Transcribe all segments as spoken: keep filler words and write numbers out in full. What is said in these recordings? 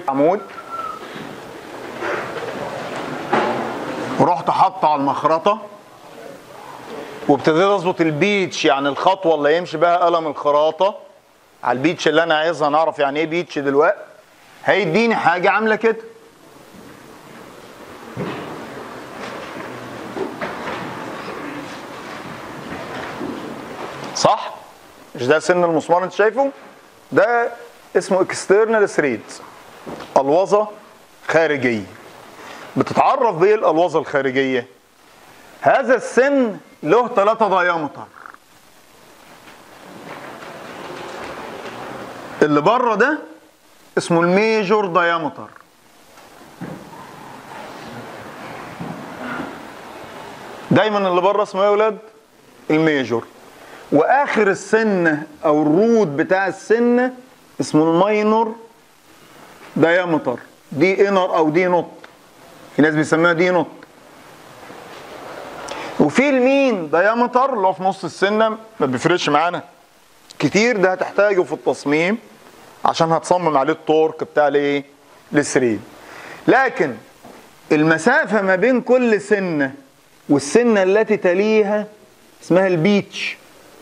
عمود ورحت حاطه على المخرطه وابتديت اظبط البيتش، يعني الخطوه اللي يمشي بها قلم الخراطه على البيتش اللي انا عايزها. نعرف يعني ايه بيتش دلوقتي. هيديني حاجه عامله كده. صح؟ مش ده سن المسمار انت شايفه؟ ده اسمه اكسترنال ثريد، الوظه خارجيه. بتتعرف بايه الالوظه الخارجيه؟ هذا السن له ثلاثة دايمتر. اللي بره ده اسمه الميجور دايمتر. دايما اللي بره اسمه ايه يا ولاد؟ الميجور. واخر السن او الرود بتاع السن اسمه الماينور دايمتر. دي انر او دي نوت، في ناس بيسموها دي نوت. وفي المين دايمتر اللي هو في نص السنه، ما بيفرقش معانا كتير، ده هتحتاجه في التصميم عشان هتصمم عليه التورك بتاع الايه؟ الثريد. لكن المسافه ما بين كل سنه والسنه التي تليها اسمها البيتش.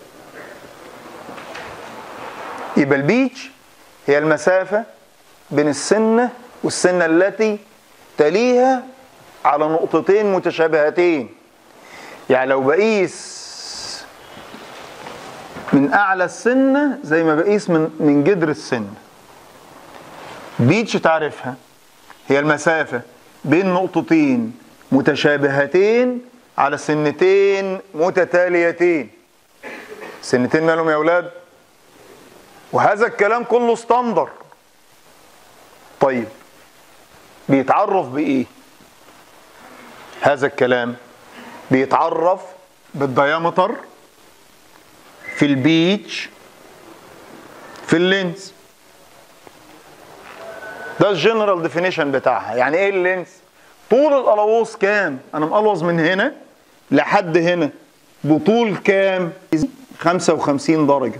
يبقى البيتش هي المسافه بين السنه والسنه التي تليها على نقطتين متشابهتين. يعني لو بقيس من اعلى السنه زي ما بقيس من من جدر السنه. بيتش تعرفها هي المسافه بين نقطتين متشابهتين على سنتين متتاليتين. سنتين مالهم يا اولاد؟ وهذا الكلام كله ستاندر. طيب بيتعرف بايه هذا الكلام؟ بيتعرف بالديامتر في البيتش في اللينس. ده الجنرال ديفينيشن بتاعها. يعني ايه اللينس؟ طول القلاووز كام؟ انا مقلوظ من هنا لحد هنا بطول كام؟ خمسة وخمسين درجة.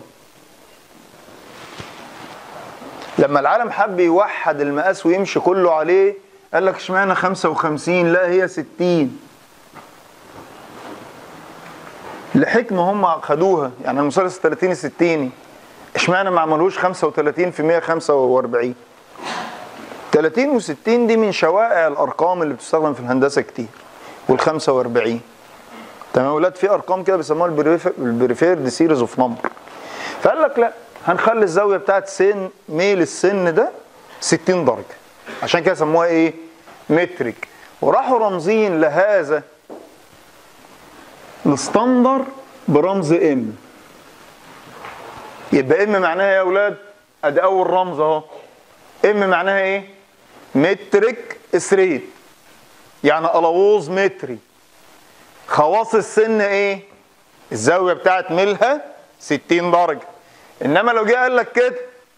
لما العالم حب يوحد المقاس ويمشي كله عليه قال لك اشمعنى خمسة وخمسين؟ لا هي ستين. لحكمة هم خدوها، يعني المثلث الثلاثيني الستيني اشمعنى ما عملوش خمسة وثلاثين في مية وخمسة وأربعين؟ ثلاثين وستين دي من شوائع الارقام اللي بتستخدم في الهندسه كتير، وال خمسة وأربعين. تمام يا ولاد؟ في ارقام كده بيسموها البريفيرد سيريز اوف نمبر. فقال لك لا، هنخلي الزاويه بتاعت سن ميل السن ده ستين درجه، عشان كده سموها ايه؟ مترك. وراحوا رمزين لهذا الستاندر برمز ام. يبقى ام معناها يا اولاد؟ ادي اول رمز اهو. ام معناها ايه؟ مترك ثريد، يعني قلاووز متري. خواص السن ايه؟ الزاويه بتاعت ميلها ستين درجه. انما لو جه قال لك كده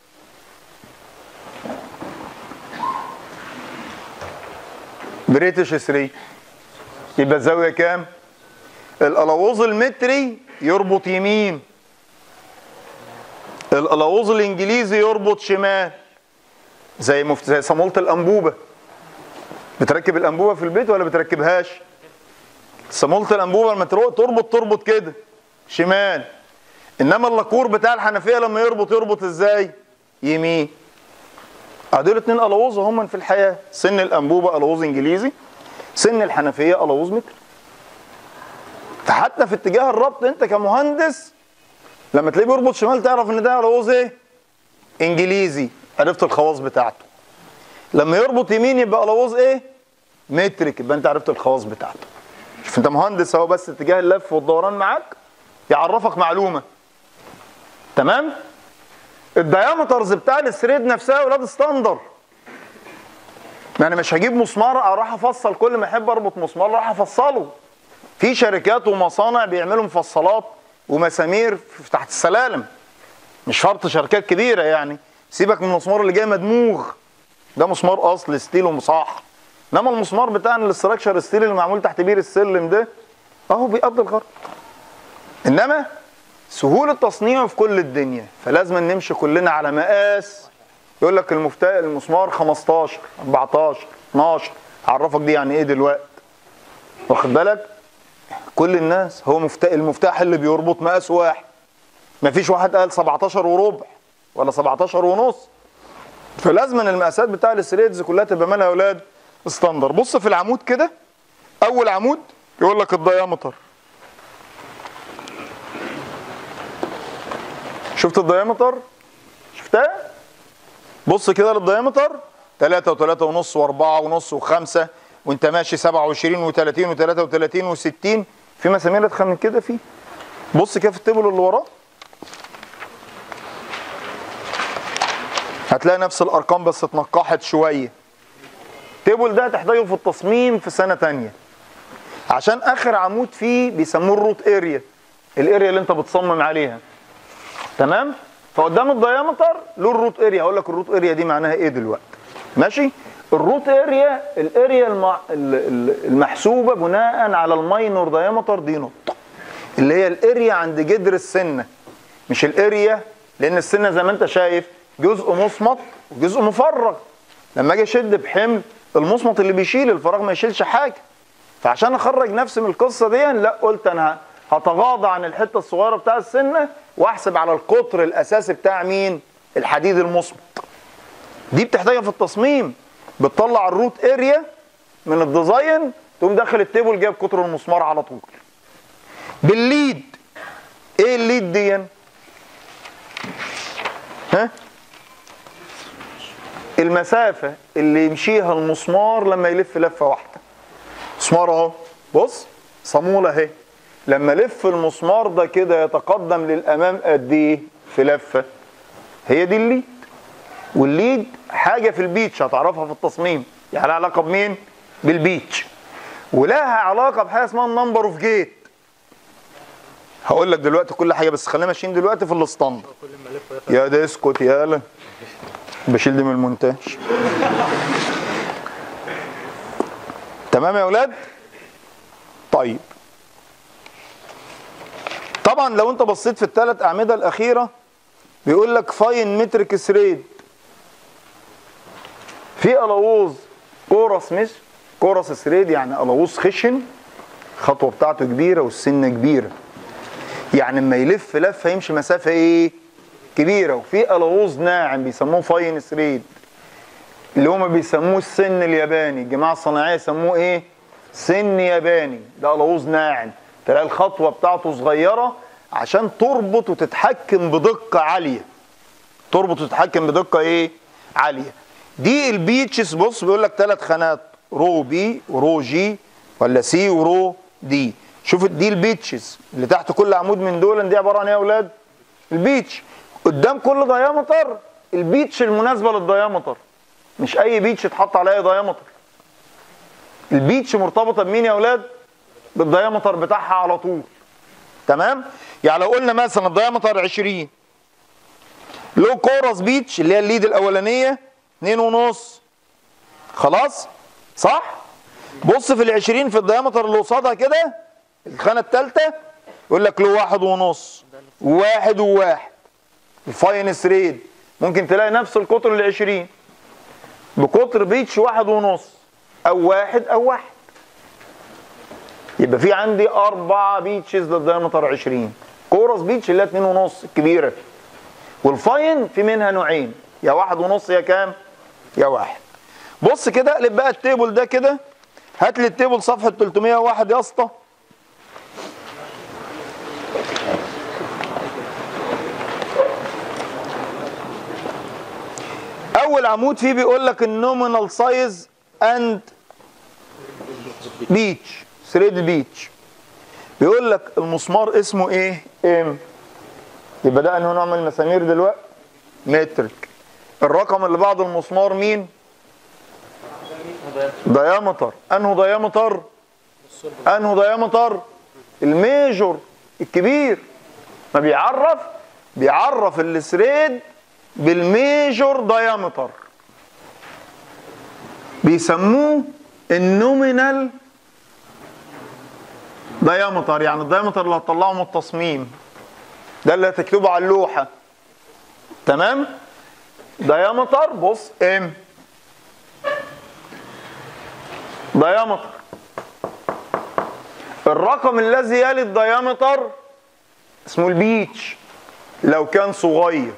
بريتش ثريد، يبقى الزاويه كام؟ القلاووز المتري يربط يمين، القلاووز الانجليزي يربط شمال. زي مفت... زي صامولة الانبوبه. بتركب الانبوبه في البيت ولا بتركبهاش؟ صامولة الانبوبه لما تربط تربط كده شمال. انما اللاكور بتاع الحنفيه لما يربط يربط ازاي؟ يمين. دول اتنين قلاووز هم في الحياه. سن الانبوبه قلاووز انجليزي، سن الحنفيه قلاووز متر. فحتى في اتجاه الربط انت كمهندس لما تلاقيه بيربط شمال تعرف ان ده قلاووز ايه؟ انجليزي، عرفت الخواص بتاعته. لما يربط يمين يبقى قلاووز ايه؟ مترك، يبقى انت عرفت الخواص بتاعته. شوف انت مهندس اهو، بس اتجاه اللف والدوران معاك يعرفك معلومه. تمام؟ الديامترز بتاع الثريد نفسها يا ولاد ستاندر. ما انا مش هجيب مسمار اروح افصل، كل ما احب اربط مسمار راح افصله. في شركات ومصانع بيعملوا مفصلات ومسامير تحت السلالم. مش شرط شركات كبيره يعني. سيبك من المسمار اللي جاي مدموغ، ده مسمار اصل ستيل ومصاح. انما المسمار بتاعنا الاستراكشر ستيل اللي معمول تحت بير السلم ده اهو بيقضي الغرض. انما سهوله تصنيعه في كل الدنيا، فلازم نمشي كلنا على مقاس يقول لك المفتاح المسمار خمستاشر اربعتاشر اتناشر، هعرفك دي يعني ايه دلوقتي، واخد بالك؟ كل الناس هو مفتاح المفتاح اللي بيربط مقاس واحد، مفيش واحد قال سبعتاشر وربع ولا سبعتاشر ونص. فلازم المقاسات بتاع الثريدز كلها تبقى مالها يا اولاد ستاندر. بص في العمود كده، اول عمود يقول لك الديامتر، شفت الديامتر؟ شفتها؟ بص كده للديامتر تلاتة وتلاتة ونص واربعة ونص وخمسة، وانت ماشي سبعة وعشرين وتلاتين وتلاتة وتلاتين وستين، في مسامير اتخن من كده فيه. بص كده في التيبل اللي وراه هتلاقي نفس الارقام بس اتنقحت شويه. التيبل ده هتحتاجه في التصميم في سنه تانية، عشان اخر عمود فيه بيسموه الروت اريا، الاريا اللي انت بتصمم عليها. تمام؟ فقدام الديامتر له الروت اريا، هقول لك الروت اريا دي معناها ايه دلوقتي. ماشي؟ الروت اريا الاريا المع... المحسوبه بناء على الماينور ديامتر دي نقطه، اللي هي الاريا عند جدر السنه، مش الاريا، لان السنه زي ما انت شايف جزء مصمت وجزء مفرغ. لما اجي اشد بحمل، المصمت اللي بيشيل، الفراغ ما يشيلش حاجه. فعشان اخرج نفسي من القصه دي، لا قلت انا هتغاضى عن الحته الصغيره بتاع السنه واحسب على القطر الاساسي بتاع مين؟ الحديد المصمت. دي بتحتاجها في التصميم، بتطلع الروت اريا من الديزاين، تقوم داخل التيبل جايب قطر المسمار على طول. بالليد، ايه الليد دي؟ ها؟ المسافة اللي يمشيها المسمار لما يلف لفة واحدة. مسمار اهو، بص صامولة اهي، لما لف المسمار ده كده يتقدم للأمام قد ايه في لفة؟ هي دي الليد. والليد حاجة في البيتش هتعرفها في التصميم، يعني لها علاقة بمين؟ بالبيتش. ولها علاقة بحاجة اسمها النمبر اوف جيت. هقول لك دلوقتي كل حاجة، بس خلينا ماشيين دلوقتي في الاسطمبة. يا ده اسكت يالا، بشيل دي من المونتاج. تمام يا اولاد؟ طيب طبعا لو انت بصيت في الثلاث اعمده الاخيره بيقول لك فاين مترك ثريد، في قلاووز كورس، مش كورس ثريد يعني قلاووز خشن، الخطوه بتاعته كبيره والسنه كبيره، يعني اما يلف لفه يمشي مسافه ايه؟ كبيره. وفي قلاووز ناعم بيسموه فاين ثريد، اللي هما بيسموه السن الياباني، الجماعه الصناعيه يسموه ايه؟ سن ياباني. ده قلاووز ناعم، تلاقي الخطوه بتاعته صغيره عشان تربط وتتحكم بدقه عاليه. تربط وتتحكم بدقه ايه؟ عاليه. دي البيتشز، بص بيقول لك ثلاث خانات، رو بي ورو جي ولا سي ورو دي. شوف دي البيتشز اللي تحت كل عمود من دول، دي عباره عن ايه يا اولاد؟ البيتش. قدام كل ديامتر البيتش المناسبه للديامتر، مش اي بيتش اتحط عليها ديامتر. البيتش مرتبطه بمين يا اولاد؟ بالديامتر بتاعها على طول. تمام؟ يعني لو قلنا مثلا الديامتر عشرين، له كورس بيتش اللي هي الليد الاولانيه اتنين ونص، خلاص؟ صح؟ بص في العشرين في الديامتر اللي قصادها كده الخانه الثالثه يقول لك له واحد ونص، واحد وواحد. الفاين ثريد ممكن تلاقي نفس القطر العشرين بقطر بيتش واحد ونص او واحد او واحد. يبقى في عندي اربع بيتشز للديامتر عشرين. كورس بيتش اللي هي اتنين ونص الكبيره، والفاين في منها نوعين، يا واحد ونص يا كام؟ يا واحد. بص كده اقلب بقى التيبل ده كده، هات لي التيبل صفحه تلتمية وواحد يا اسطى. اول عمود فيه بيقول لك النومينال سايز اند بيتش، ثريد بيتش. بيقول لك المسمار اسمه ايه؟ ام. يبقى ده انه نوع من المسامير دلوقتي؟ مترك. الرقم اللي بعد المسمار مين؟ ديامتر. انه ديامتر؟ انه ديامتر؟ الميجور الكبير. ما بيعرف بيعرف الثريد بالميجور ديامتر، بيسموه النومينال ديامتر، يعني الديامتر اللي هتطلعه من التصميم، ده اللي هتكتبه على اللوحه. تمام؟ diameter بص ام diameter. الرقم الذي يلي الديامتر اسمه البيتش لو كان صغير.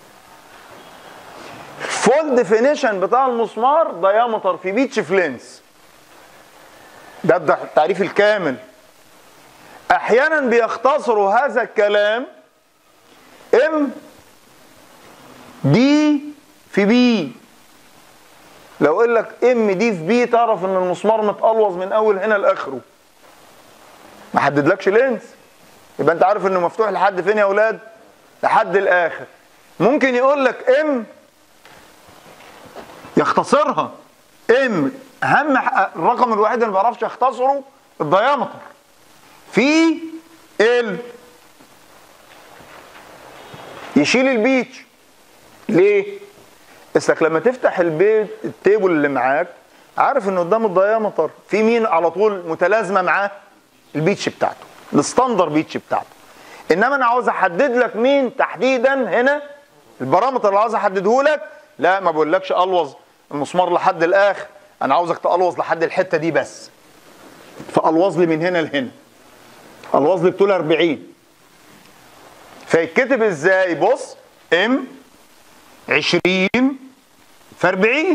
فول ديفينيشن بتاع المسمار ديامتر في بيتش في لينس. ده التعريف الكامل. احيانا بيختصروا هذا الكلام ام دي في بي. لو قال لك ام دي في بي تعرف ان المسمار متقلوظ من اول هنا لاخره. ما حددلكش لينس، يبقى انت عارف انه مفتوح لحد فين يا اولاد؟ لحد الاخر. ممكن يقول لك ام يختصرها ام، اهم الرقم الوحيد اللي ما بيعرفش يختصره الديامتر في ال، يشيل البيتش. ليه؟ اسلك لما تفتح البيت التيبل اللي معاك عارف ان قدام الديامتر في مين على طول متلازمه معاه؟ البيتش بتاعته، الستاندر بيتش بتاعته. انما انا عاوز احدد لك مين تحديدا هنا البارامتر اللي عاوز احدده لك. لا ما بقولكش الوظ المسمار لحد الاخر، انا عاوزك تقلوظ لحد الحته دي بس. فالوظ لي من هنا لهنا، الوظ لي بطول أربعين. فيتكتب ازاي؟ بص ام عشرين في أربعين.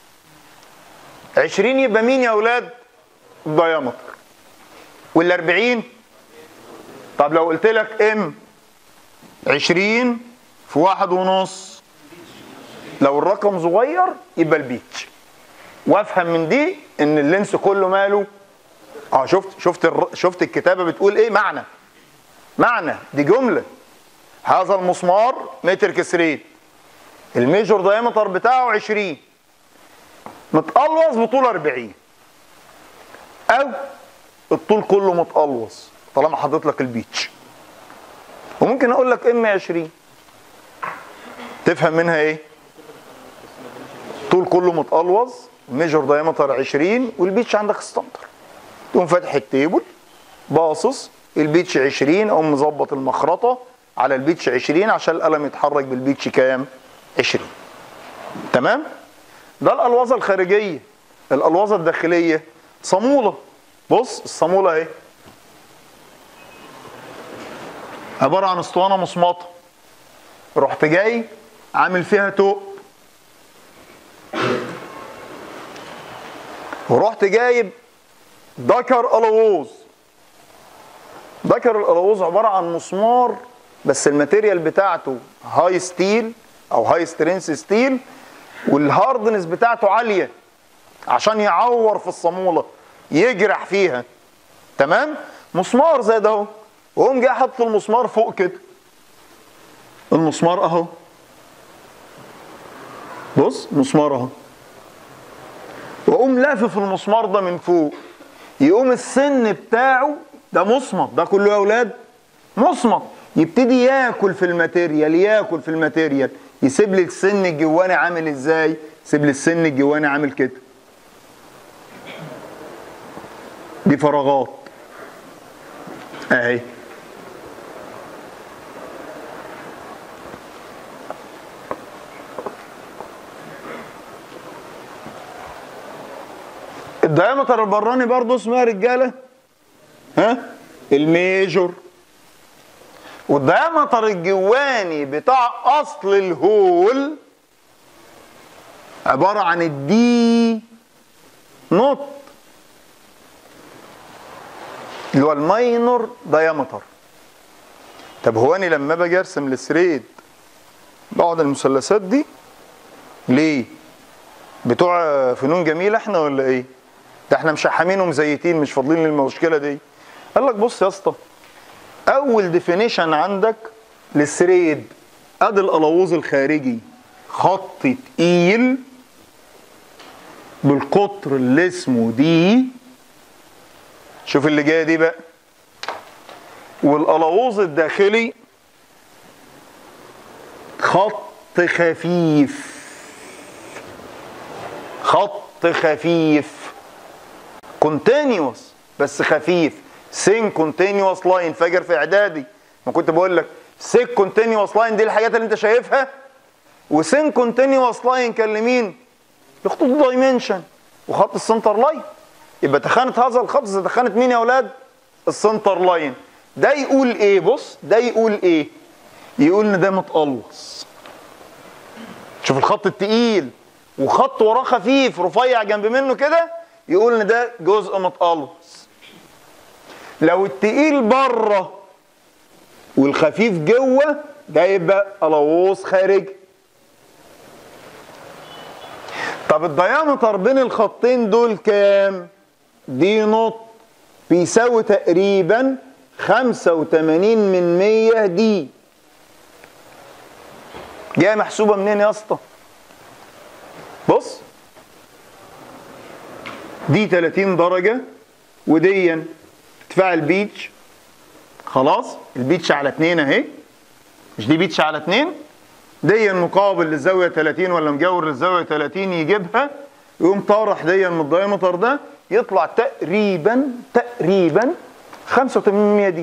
عشرين يبقى مين يا اولاد؟ الديامتر. وال أربعين طب لو قلت لك ام عشرين في واحد ونص، لو الرقم صغير يبقى البيتش. وافهم من دي ان اللينس كله ماله؟ اه شفت شفت الر... شفت الكتابه بتقول ايه؟ معنى معنى دي جمله. هذا المسمار متر كسرين، الميجور دايمتر بتاعه عشرين، متقلوظ بطول أربعين، او الطول كله متقلوظ طالما حطيت لك البيتش. وممكن اقول لك ام عشرين تفهم منها ايه؟ طول كله متقلوظ، الميجور دايمتر عشرين، والبيتش عندك ستاندر. تقوم فاتح التيبل باصص البيتش عشرين، اقوم مظبط المخرطه على البيتش عشرين عشان القلم يتحرك بالبيتش كام؟ عشرين. تمام؟ ده الالوظه الخارجيه. الالوظه الداخليه صاموله. بص الصاموله اهي عباره عن اسطوانه مصمطه، رحت جاي عامل فيها توق، ورحت جايب دكر الووز. دكر الالووز عباره عن مسمار بس الماتيريال بتاعته هاي ستيل او هاي سترينث ستيل، والهاردنس بتاعته عاليه عشان يعور في الصاموله يجرح فيها. تمام؟ مسمار زي ده اهو، وقوم جاي حاطط المسمار فوق كده. المسمار اهو، بص مسمار اهو، واقوم لافف المسمار ده من فوق، يقوم السن بتاعه ده مصمت، ده كله يا اولاد مصمت، يبتدي ياكل في الماتيريال ياكل في الماتيريال، يسيب لي السن الجواني عامل ازاي؟ يسيب لي السن الجواني عامل كده. دي فراغات اهي. الدايمتر البراني برضه اسمه يا رجاله ها الميجور. والدايمتر الجواني بتاع اصل الهول عباره عن الدي نوت اللي هو الماينور دايمتر. طب هو انا لما باجي ارسم الثريد بقعد المثلثات دي ليه؟ بتوع فنون جميله احنا ولا ايه؟ ده احنا مشحمين ومزيتين مش فاضلين للمشكله دي. قال لك بص يا اسطى، اول ديفينيشن عندك للثريد ادي الالووز الخارجي خط تقيل بالقطر اللي اسمه دي. شوف اللي جايه دي بقى. والالووز الداخلي خط خفيف، خط خفيف كونتينيوس بس خفيف. سين كونتينيوس لاين. فاكر في اعدادي ما كنت بقول لك سيك كونتينيوس لاين دي الحاجات اللي انت شايفها وسين كونتينيوس لاين كان لمين؟ لخطوط الدايمنشن وخط السنتر لاين. يبقى تخانة هذا الخط زي تخانة مين يا اولاد؟ السنتر لاين. ده يقول ايه؟ بص ده يقول ايه؟ يقول ان ده متقلص. شوف الخط التقيل وخط وراه خفيف رفيع جنب منه كده، يقول ان ده جزء متقلص. لو التقيل بره والخفيف جوه ده يبقى قلاووز خارجي. طب الديامتر بين الخطين دول كام؟ دي نوت بيساوي تقريبا خمسة وتمانين من مية دي. جايه محسوبه منين يا اسطى؟ بص دي تلاتين درجه ودي ارتفاع البيتش. خلاص البيتش على اتنين اهي، مش دي بيتش على اتنين؟ دي مقابل للزاويه تلاتين ولا مجاور للزاويه تلاتين، يجيبها يقوم طارح دي من الدايمتر ده، يطلع تقريبا تقريبا خمسة وتمانين من مية دي.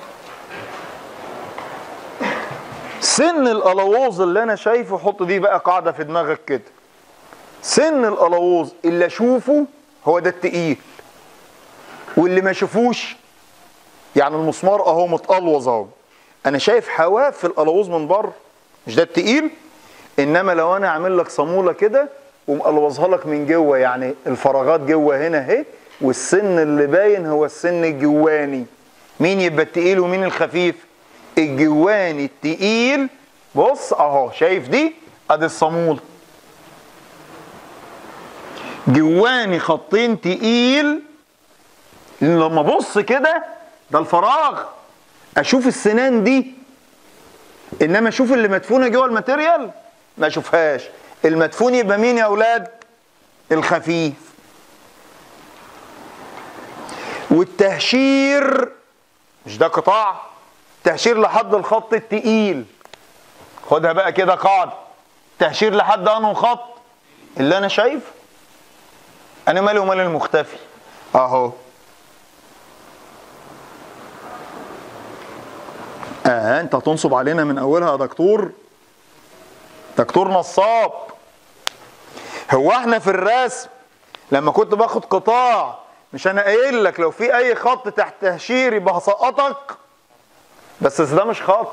سن القلاووز اللي انا شايفه، حط دي بقى قاعده في دماغك كده، سن القلاووز اللي اشوفه هو ده التقيل، واللي ما اشوفوش يعني المسمار اهو متقلوظ اهو، انا شايف حواف في القلاووز من بره، مش ده التقيل. انما لو انا عامل لك صاموله كده ومقلوظها لك من جوه، يعني الفراغات جوه هنا اهي، والسن اللي باين هو السن الجواني، مين يبقى التقيل ومين الخفيف؟ الجواني التقيل. بص اهو شايف دي ادي الصاموله، جواني خطين تقيل، لما ابص كده ده الفراغ اشوف السنان دي، انما اشوف اللي مدفونه جوه الماتيريال ما اشوفهاش. المدفون يبقى مين يا اولاد؟ الخفيف. والتهشير مش ده قطاع، تهشير لحد الخط التقيل، خدها بقى كده قاعده، تهشير لحد انه خط اللي انا شايفه. انا مالي ومال المختفي اهو. اه انت هتنصب علينا من اولها يا دكتور، دكتور نصاب. هو احنا في الرسم لما كنت باخد قطاع مش انا قايل لك لو في اي خط تحت تهشير يبقى هسقطك؟ بس ده مش خط،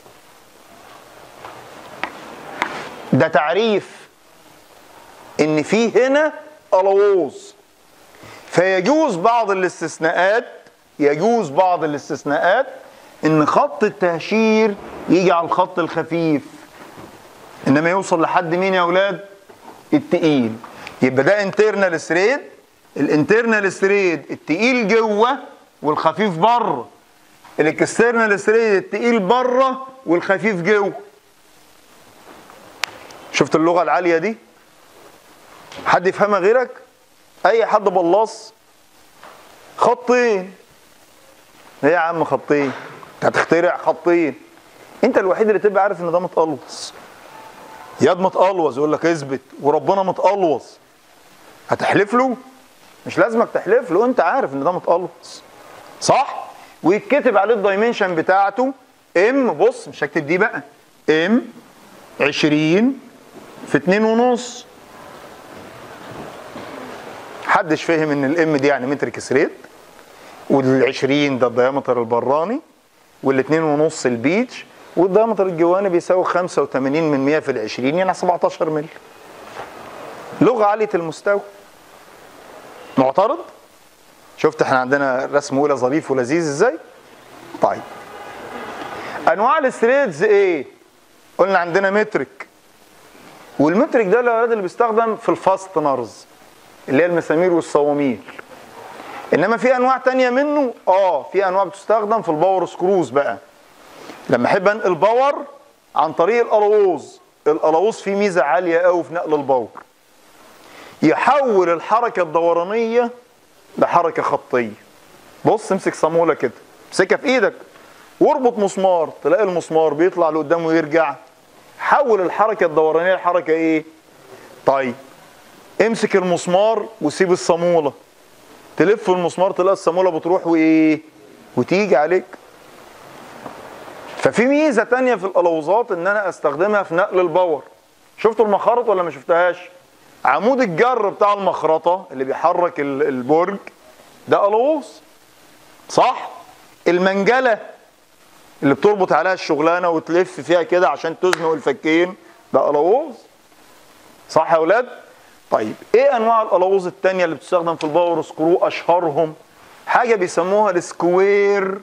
ده تعريف ان في هنا قلاووز. فيجوز بعض الاستثناءات، يجوز بعض الاستثناءات ان خط التهشير يجي على الخط الخفيف، انما يوصل لحد مين يا اولاد؟ التقيل. يبقى ده انترنال ستريد، الانترنال ستريد التقيل جوه والخفيف بره، الاكسترنال ستريد التقيل بره والخفيف جوه. شفت اللغه العاليه دي؟ حد يفهمها غيرك؟ اي حد بلاص خطين، ايه يا عم خطين؟ انت هتخترع خطين؟ انت الوحيد اللي تبقى عارف ان ده متقلوص. ياد متقلوص يقول لك اثبت، وربنا متقلوص هتحلف له؟ مش لازمك تحلف له، انت عارف ان ده متقلوص صح؟ ويتكتب عليه الدايمنشن بتاعته ام، بص مش هكتب دي بقى، ام عشرين في اتنين ونص. محدش فهم ان الام دي يعني متر كسريت، والعشرين ده الديامتر البراني، والاتنين ونص البيتش، والديامتر الجواني بيساوي خمسة وتمانين من مية في العشرين يعني سبعتاشر مللي. لغة عالية المستوى. معترض؟ شفت احنا عندنا رسم اولى ظريف ولذيذ ازاي؟ طيب انواع الستريدز ايه؟ قلنا عندنا مترك، والمترك ده الاولاد اللي بيستخدم في الفاستنرز اللي هي المسامير والصواميل. انما في انواع تانية منه، اه في انواع بتستخدم في الباور سكروز بقى. لما احب انقل باور عن طريق القلاووز، القلاووز فيه ميزه عاليه قوي في نقل الباور، يحول الحركه الدورانيه لحركه خطيه. بص امسك صاموله كده، امسكها في ايدك واربط مسمار، تلاقي المسمار بيطلع لقدام ويرجع، حول الحركه الدورانيه لحركه ايه؟ طيب امسك المسمار وسيب الصاموله، تلف المسمار تلاقي الصاموله بتروح وايه؟ وتيجي عليك. ففي ميزه تانية في القلاووزات ان انا استخدمها في نقل الباور. شفتوا المخارط ولا ما شفتهاش؟ عمود الجر بتاع المخرطه اللي بيحرك البرج ده الوز، صح؟ المنجله اللي بتربط عليها الشغلانه وتلف فيها كده عشان تزنق الفكين ده الوز، صح يا اولاد؟ طيب ايه انواع الالوز الثانيه اللي بتستخدم في الباور سكرو؟ اشهرهم حاجه بيسموها السكوير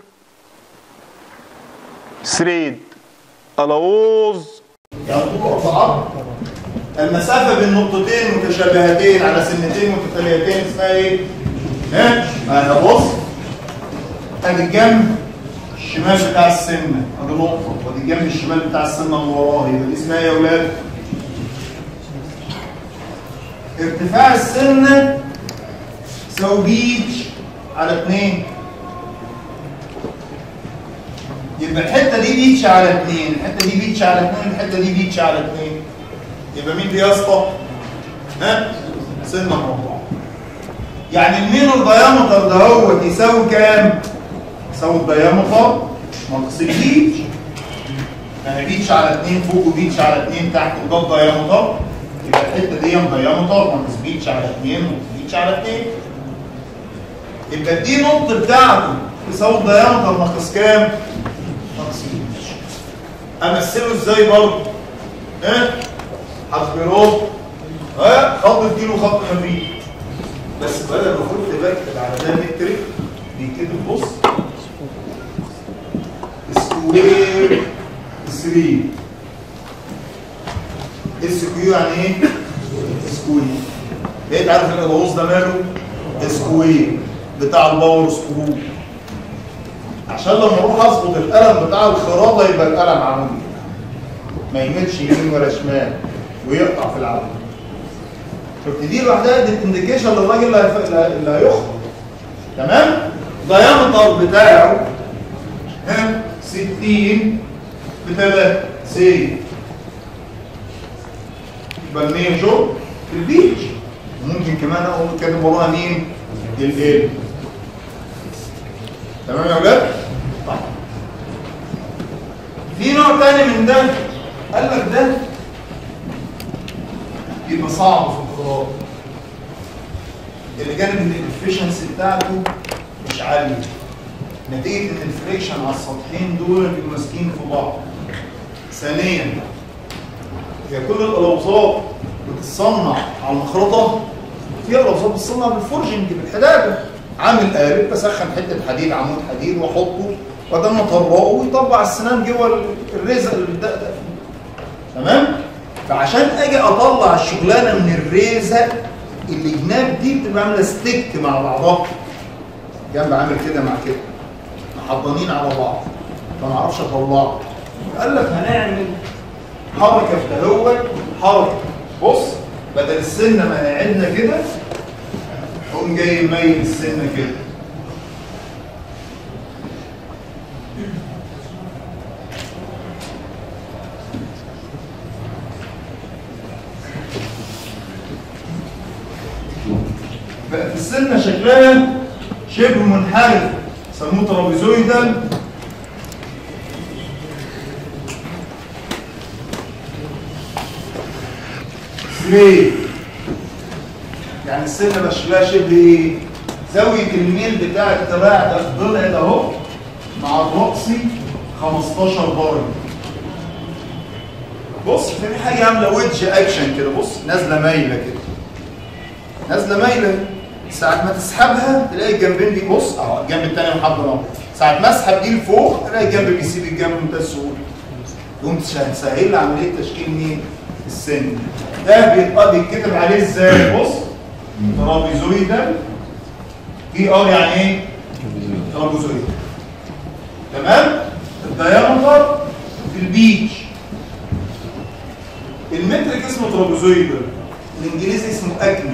ثريد، الوز يعني طول المسافه بين نقطتين متشابهتين على سنتين متتاليتين اسمها ايه؟ ها؟ انا بص ادي الجنب الشمال بتاع السنه ادي نقطه، وادي الجنب الشمال بتاع السنه اللي وراها، يبقى دي اسمها ايه يا اولاد؟ ارتفاع السنه يساوي بيتش على اتنين، يبقى الحته دي بيتش على اتنين، الحته دي بيتش على اتنين، الحته دي بيتش على اتنين، يبقى مين دي يا اسطى؟ ها؟ سنه مربعه. يعني المينور دايمتر ده هو يساوي كام؟ يساوي الدايمتر ناقص البيتش. يعني بيتش على اتنين فوق وبيتش على اتنين تحت وده الدايمتر، يبقى الحته دي دايمتر ناقص بيتش على اتنين ناقص بيتش على اتنين. يبقى دي نقطه بتاعته تساوي الدايمتر ناقص كام؟ ناقص بيتش. امثله ازاي برضه؟ ها؟ هتجرب ها خط اديله خط خفيف، بس بدل ما كنت بكتب على ده متر بيتكتب بص سكوير ثري. اس كيو يعني ايه؟ سكوير. بقيت عارف الالوز ده ماله؟ سكوير بتاع الباور سكرو، عشان لما اروح اظبط القلم بتاع الخراطه يبقى القلم عمودي ما يميلش يمين ولا شمال ويقطع في العمود. شفت دي لوحدها دي انديكيشن للراجل اللي هيخرج. تمام؟ الدايمتر بتاعه ها ستين بتلاتة سي، يبقى الميجور البيتش، وممكن كمان اقول كاتب وراها مين؟ ال تمام يا ولاد؟ طيب في نوع تاني من ده قال لك ده يبقى صعب في الخراط، اللي جانب ان الافشنسي بتاعته مش عاليه نتيجه ان الفريكشن على السطحين دول بيبقوا ماسكين في بعض. ثانيا هي كل الالوظات بتتصنع على المخرطه، في الوظات بتتصنع بالفورجنج بالحداده، عامل قالب بسخن حته حديد عمود حديد واحطه وبعدين اطرقه ويطبع السنان جوه الرزق اللي بتدقدق. تمام؟ فعشان اجي اطلع الشغلانه من الريزه اللي جناب دي بتبقى عامله ستيك مع بعضها، جنب عامل كده مع كده محضنين على بعض فما اعرفش اطلعه. قال لك هنعمل حركه في دهوت حركه، بص بدل السنه ما قعدنا كده اقوم جاي مايل السنه كده، بقت السنه شكلها شبه منحرف سموه ترابيزويدال. ليه؟ يعني السنه بقى شكلها شبه ايه؟ زاويه الميل بتاع الدراع ده الضلع ده اهو مع الرأسي خمستاشر درجه. بص في حاجه عامله ويدج اكشن كده، بص نازله مايله كده، نازله مايله، ساعة ما تسحبها تلاقي الجنبين دي بص اهو الجنب الثاني محضر اهو، ساعة ما اسحب دي لفوق تلاقي الجنب بيسيب الجنب بمنتهى السهوله. تقوم تسهل لي عمليه تشكيل مين؟ السن. ده بيبقى بيتكتب عليه ازاي؟ بص ترابيزويدال بي ار يعني ايه؟ ترابيزويدال. تمام؟ الدايمتر في البيتش. المترك اسمه ترابيزويدال، الانجليزي اسمه اكمي.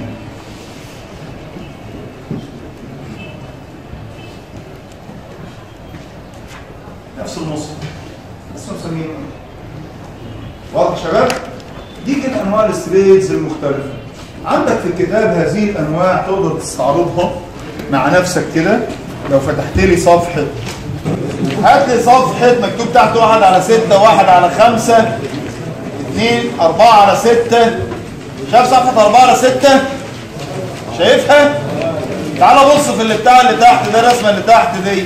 نفس النص بس مسمينه واضح يا شباب؟ دي كده انواع الستريدز المختلفه. عندك في الكتاب هذه الانواع تقدر تستعرضها مع نفسك كده. لو فتحت لي صفحه هات لي صفحه مكتوب تحت واحد على ستة واحد على خمسة اتنين اربعة على ستة. شايف صفحة اربعة على ستة؟ شايفها؟ تعال بص في اللي بتاع اللي تحت ده، الرسمة اللي تحت دي.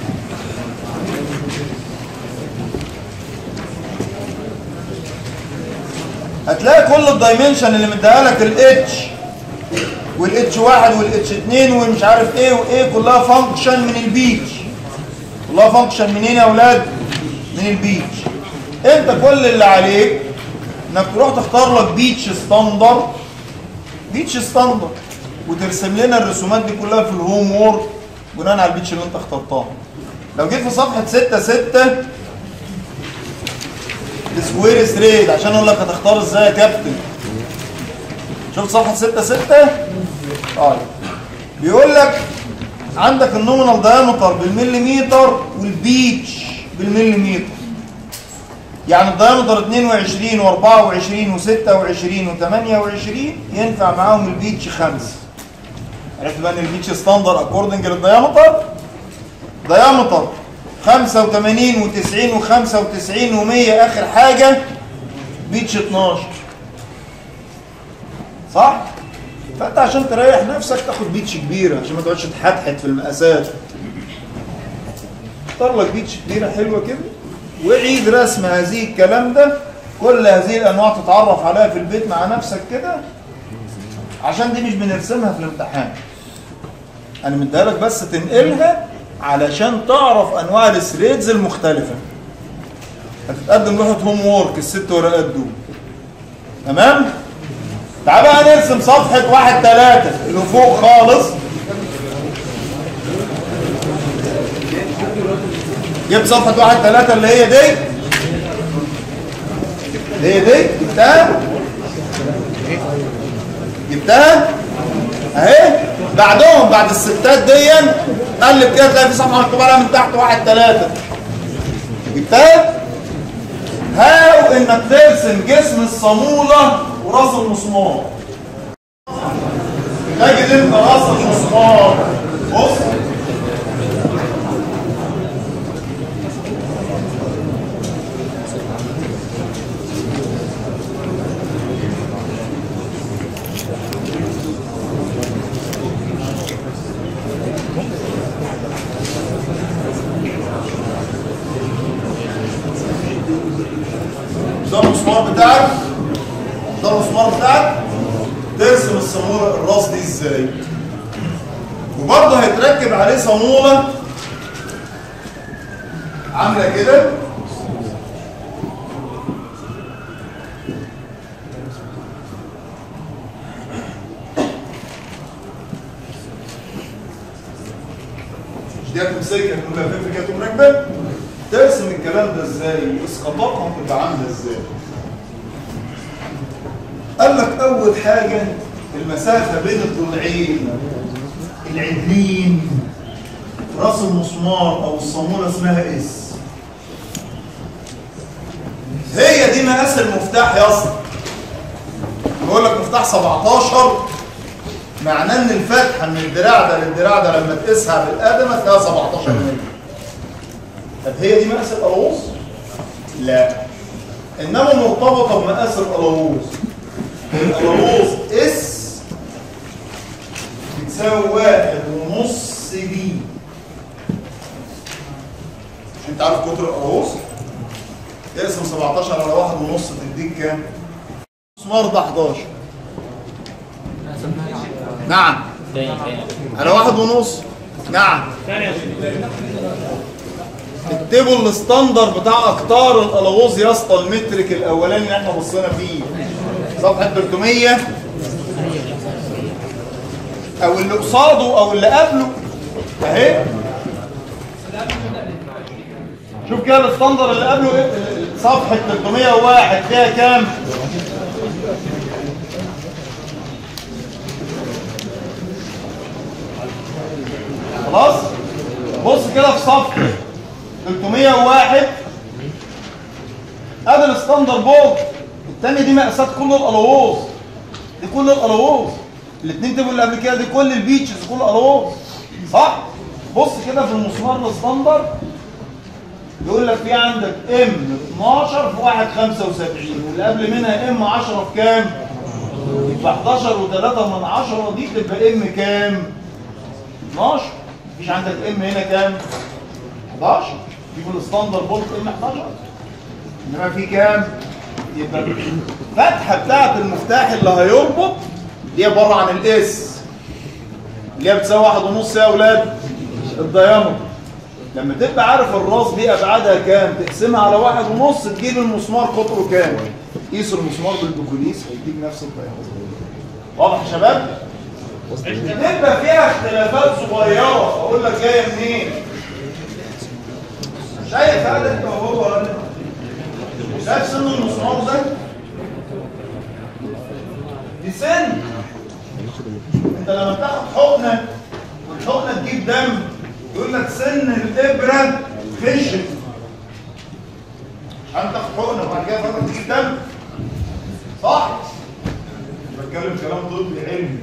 هتلاقي كل الدايمنشن اللي مديها لك الاتش والاتش واحد والاتش اتنين ومش عارف ايه وايه، كلها فانكشن من البيتش. كلها فانكشن منين يا اولاد؟ من البيتش. انت كل اللي عليك انك تروح تختار لك بيتش ستاندرد، بيتش ستاندرد، وترسم لنا الرسومات دي كلها في الهوم وورك بناء على البيتش اللي انت اخترتها. لو جيت في صفحه ستة ستة سكوير ثريد، عشان اقول لك هتختار ازاي يا كابتن. شفت صفحه ستة ستة؟ طيب بيقول لك عندك النومينال دايمتر بالمليمتر والبيتش بالمليمتر. يعني الدايمتر اتنين وعشرين واربعة وعشرين وستة وعشرين وتمانية وعشرين ينفع معاهم البيتش خمسة. عرفت بقى ان البيتش ستاندر اكوردنج للدايمتر؟ دايمتر خمسة وتمانين وتسعين وخمسة وتسعين ومية، اخر حاجة بيتش اتناشر. صح؟ فانت عشان تريح نفسك تاخد بيتش كبيرة عشان ما تقعدش تحتحت في المقاسات. اختار لك بيتش كبيرة حلوة كده وعيد رسم هذه الكلام ده. كل هذه الانواع تتعرف عليها في البيت مع نفسك كده، عشان دي مش بنرسمها في الامتحان. انا مديها لك بس تنقلها علشان تعرف انواع الثريدز المختلفة. هتتقدم لوحة هوم وورك الست ورقات دول. تمام؟ تعال بقى نرسم صفحة واحد تلاتة اللي فوق خالص. جبت صفحة واحد تلاتة اللي هي دي، اللي هي دي جبتها؟ جبتها؟ اهي. بعدهم بعد الستات دي قلب كده تلاقي في صفحة مكتوب عليها من تحت واحد تلاتة. جبتها؟ هاو انك ترسم جسم الصامولة وراس المسمار. تجد انت راس المسمار. بص ده المسمار بتاعك، ده المسمار بتاعك. ترسم الصامولة الراس دي ازاي؟ وبرضه هيتركب عليه صامولة عاملة كده. مش دي هتمسكها تقول لها فين كده تقوم راكبة؟ ترسم الكلام ده ازاي؟ واسقاطاتها هتبقى عاملة ازاي؟ قال لك أول حاجة المسافة بين الضلعين العدلين راس المسمار أو الصامولة اسمها اس. هي دي مقاس المفتاح يا اسطى. بيقول لك مفتاح سبعتاشر، معناه إن الفتحة من الدراع ده للدراع ده لما تقيسها بالقدمة تلاقيها سبعتاشر مللي. طب هي دي مقاس القلاووز؟ لا، إنما مرتبطة بمقاس القلاووز. القلاووز اس بتساوي واحد ونص بي. مش انت عارف قطر القلاووز؟ اقسم سبعتاشر على واحد ونص تديك كام؟ مسمار ده حداشر. نعم. على واحد ونص. نعم. اكتبوا الستاندر بتاع اقطار القلاووز يا اسطى، المترك الاولاني اللي احنا بصينا فيه صفحه تلتمية او اللي قصاده او اللي قبله اهي. شوف كده الستاندر اللي قبله صفحه تلتمية وواحد فيها كام؟ خلاص. بص كده في صفحه تلتمية وواحد ادي الستاندر بورد. الثانيه دي مقاسات كل القلاووز، دي كل القلاووز. الاثنين تبقوا اللي قبل كده دي كل البيتشز كل القلاووز، صح؟ بص كده في المسمار الستاندر يقول لك في عندك ام اتناشر في واحد خمسة وسبعين واللي قبل منها ام عشرة في كام؟ يبقى حداشر وتلاتة من عشرة دي تبقى ام كام؟ اتناشر. مفيش عندك ام هنا كام؟ حداشر. يبقى الستاندر بولت ام حداشر. انما في كام؟ يبقى الفتحه بتاعت المفتاح اللي هيربط دي عباره عن الاس اللي هي بتساوي واحد ونص يا اولاد الديامتر. لما تبقى عارف الراس دي ابعادها كام تقسمها على واحد ونص تجيب المسمار قطره كام. قيس المسمار بالبوكوليس هيديك نفس الديامتر. واضح يا شباب؟ تبقى فيها اختلافات صغيره اقول لك جايه منين؟ شايف هذا انت وهو شايف سن المسمار ده؟ دي سن. انت لما تاخد حقنه والحقنه تجيب دم يقول لك سن الابره خشن. عشان تاخد حقنه وبعد كده فتره تجيب دم. صح؟ بتكلم كلام طبي علمي.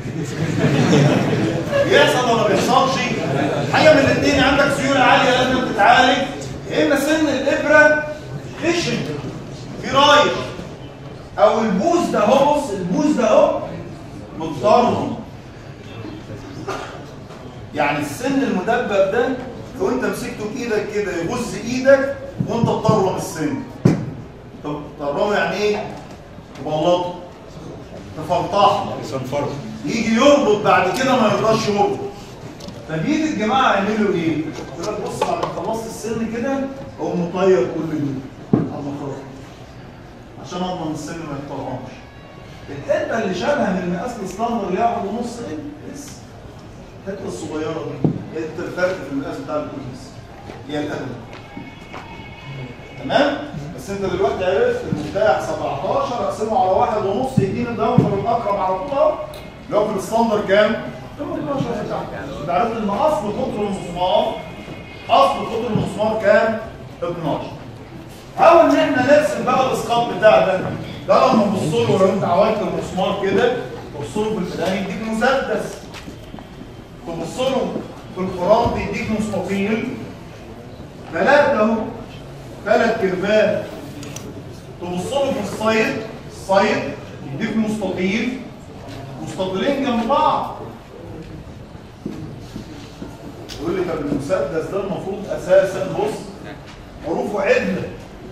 بيحصل ولا ما بيحصلش؟ حاجه من الاثنين، عندك سيوله عاليه لازم تتعالج، يا اما سن الابره خشن في رايح او البوز ده اهو. بص البوز ده اهو متطرم. يعني السن المدبب ده لو انت مسكته بايدك كده يبوظ ايدك وانت تطرم السن. طب تطرمه يعني ايه؟ تبلطه تفرطحه يجي يربط بعد كده ما يقدرش يربط. فبيجي الجماعه يعملوا ايه؟ يقول لك بص بعد ما خلصت السن كده اقوم مطير كل دول على المخرطه عشان اضمن السن ما يتطرمش. الحته اللي شبه من المقاس الستاندر اللي هي واحد ونص دي لسه الحته الصغيره دي هي الفرق في المقاس بتاع الكويس هي الادنى. تمام؟ بس انت دلوقتي عرفت المفتاح سبعتاشر اقسمه على واحد ونص يديني الدايمتر الاقرب على طول اللي هو في الستاندر كام؟ تمنتاشر. انت عرفت ان اصل قطر المسمار اصل قطر المسمار كام؟ اتناشر. او ان احنا نرسم بقى الاسقاط بتاع ده. ده لما تبص له لو انت عملت المسمار كده تبص له في البدايه يديك مسدس. تبص له في الخراط يديك مستطيل. ثلاثه اهو ثلاث كيرفات. تبص له في الصيد الصيد يديك مستطيل مستطيلين جنب بعض. يقول لي طب المسدس ده المفروض اساسا بص حروفه عدله.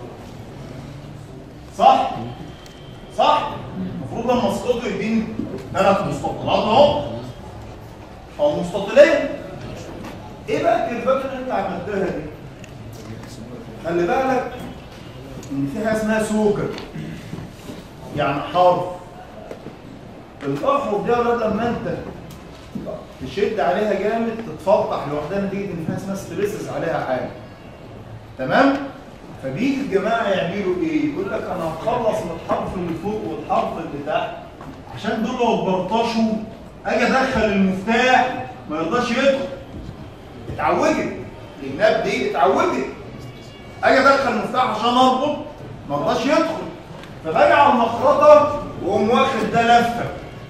صح؟ صح؟ المفروض لما اسقطه يديني ثلاث مستطيلات اهو او مستطيلين. ايه بقى الكيرفات اللي انت عملتها دي؟ خلي بالك ان في حاجه اسمها سوكر يعني حرف. الاحرف دي يا ولاد لما انت تشد عليها جامد تتفتح لوحدها نتيجه ان في حاجه اسمها ستريسز عليها حاجه. تمام؟ فبيجي الجماعه يعملوا ايه؟ يقول لك انا هخلص من الحرف اللي فوق والحرف اللي تحت عشان دول لو اتبرطشوا اجي ادخل المفتاح ما يرضاش يدخل. اتعوجت الجناب دي اتعوجت. اجي ادخل المفتاح عشان اربط ما رضاش يدخل. فباجي على المخرطه واقوم واخد ده لفه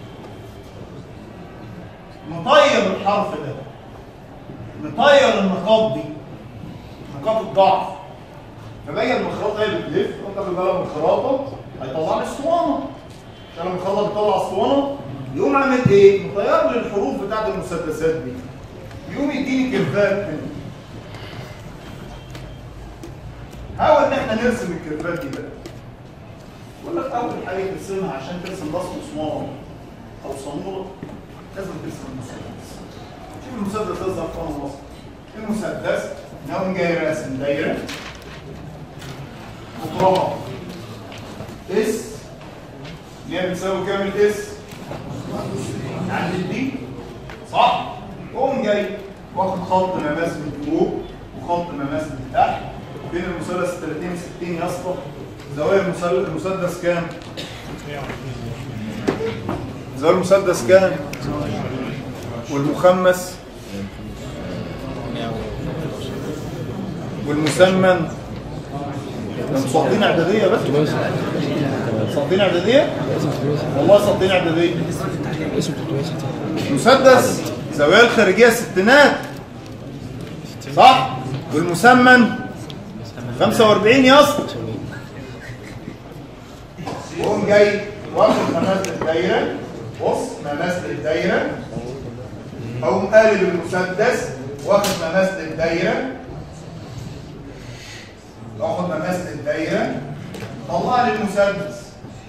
مطير الحرف ده مطير النقاط دي نقاط الضعف. فباجي المخرطه هي اللي بتلف وانت بالبلد من الخراطه هيطلع لي اسطوانه. عشان لما الخراطه بتطلع اسطوانه يقوم عامل ايه؟ مطير لي الحروف بتاعت المسدسات دي. يقوم يديني كيرفات هنا. حاول ان احنا نرسم الكيرفات دي بقى. بقول لك اول حاجه ترسمها عشان ترسم راس مسمار او صاموله لازم ترسم المسدس. شوف المسدس ده ظهر في الوسط. المسدس نقوم جاي راسم دايره قطرها اس اللي هي بتساوي كام الاس؟ عند الدي صح؟ قوم جاي واخد خط مماس من فوق وخط مماس من تحت. بين المثلث ثلاثين ستين يا اسطى زوايا المسدس كام؟ زوايا المسدس كام؟ والمخمس والمسمن ساقطين اعداديه بس ساقطين اعداديه والله ساقطين اعداديه. مسدس زوايا الخارجيه ستينات صح؟ والمسمن خمسة وأربعين يا اسطى. وقوم جاي واخد مماثل الدايره، بص مماثل الدايره، اقوم قالب المسدس واخد مماثل الدايره، واخد مماثل الدايره، طلع لي المسدس.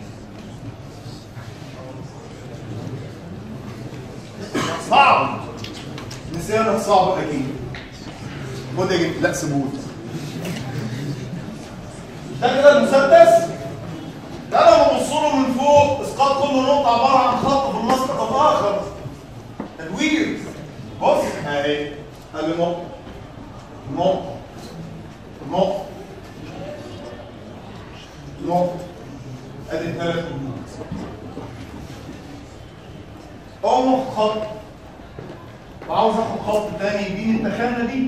صعب، نسيانك صعب اكيد. خد يا جدع، لا سيبوه. ده كده المسدس. ده انا ببص له من فوق، اسقاط كل نقطه عباره عن خط في المسقط الاخر. تدوير. بص اهي، ادي نقطه نقطه نقطه نقطه، ادي الثلاث نقط. اقوم اخد خط، وعاوز اخد خط تاني يديني التخانه دي.